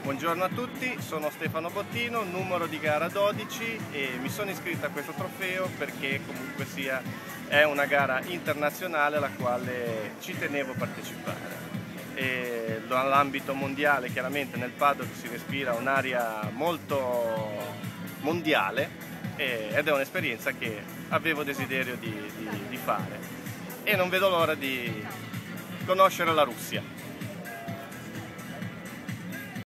Buongiorno a tutti, sono Stefano Bottino, numero di gara 12 e mi sono iscritto a questo trofeo perché comunque sia è una gara internazionale alla quale ci tenevo a partecipare. Nell'ambito mondiale chiaramente nel paddock si respira un'aria molto mondiale ed è un'esperienza che avevo desiderio di fare e non vedo l'ora di conoscere la Russia.